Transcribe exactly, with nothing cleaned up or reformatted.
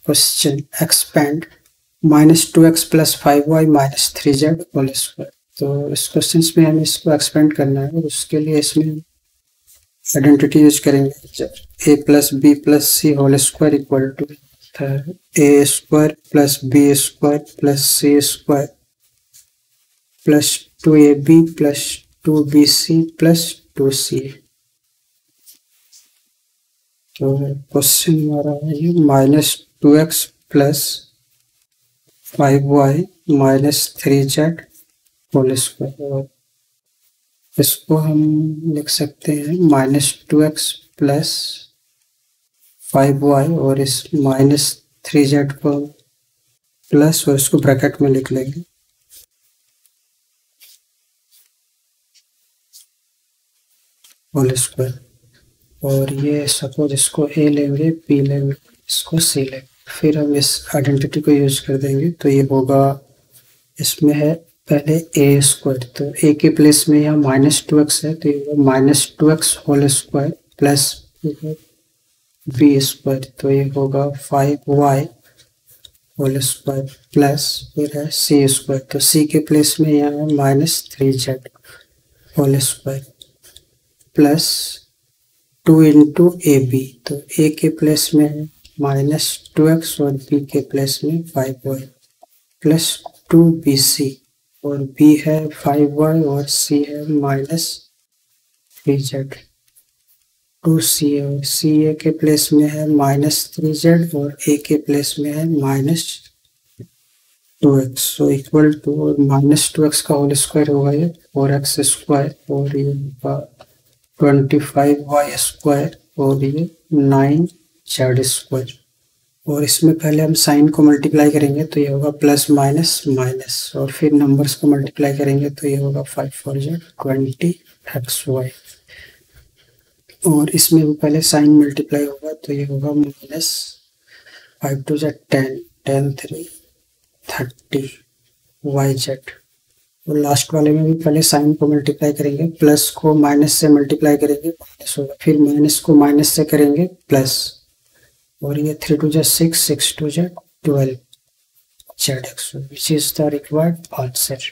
Question expand minus two x plus five y minus three z whole square. तो इस question में हमें इसको एक्सपेंड करना है और उसके लिए इसमें आइडेंटिटी यूज करेंगे। A plus b plus c whole square equal to a square plus b square plus c square plus two a b plus two b c plus two c. तो question हमारा है ये minus two x plus five y minus three z whole square. इसको हम लिख सकते हैं minus two x plus five y और इस माइनस थ्री जेड को प्लस और इसको ब्रैकेट में लिख लेंगे होल स्क्वायर। और ये सपोज इसको ए लेंगे, बी लेंगे, इसको सी लेंगे, फिर हम इस आइडेंटिटी को यूज कर देंगे। तो ये होगा, इसमें है पहले ए स्क्वायर, तो ए के प्लेस में यहाँ माइनस टू एक्स है तो ये minus two x whole square plus b square, तो ये होगा five y whole square plus फिर है सी स्क्वायर, तो सी के प्लेस में यहाँ है minus three z whole square plus two into a b, तो ए के प्लेस में है माइनस टू एक्स और बी के प्लेस में five y plus two b c और बी है फाइव वाई और सी है minus three z two c और सी ए के प्लेस में है माइनस थ्री जेड और ए के प्लेस में है minus two x. So equal to और माइनस टू एक्स का होल स्क्वायर होगा ये फोर एक्स स्क्वायर और ये होगा ट्वेंटी फाइव वाई स्क्वायर और ये नाइन जेड स्क्वायर। और इसमें पहले हम साइन को मल्टीप्लाई करेंगे तो ये होगा प्लस माइनस माइनस और फिर नंबर्स को मल्टीप्लाई करेंगे तो ये होगा five four z twenty x y. और इसमें भी पहले साइन मल्टीप्लाई होगा तो ये होगा minus five two z ten ten three thirty y z. और लास्ट वाले में भी पहले साइन को मल्टीप्लाई करेंगे, प्लस को माइनस से मल्टीप्लाई करेंगे माइनस होगा, फिर माइनस को माइनस से करेंगे प्लस, और ये three two z six six two z twelve z x, which is the required answer.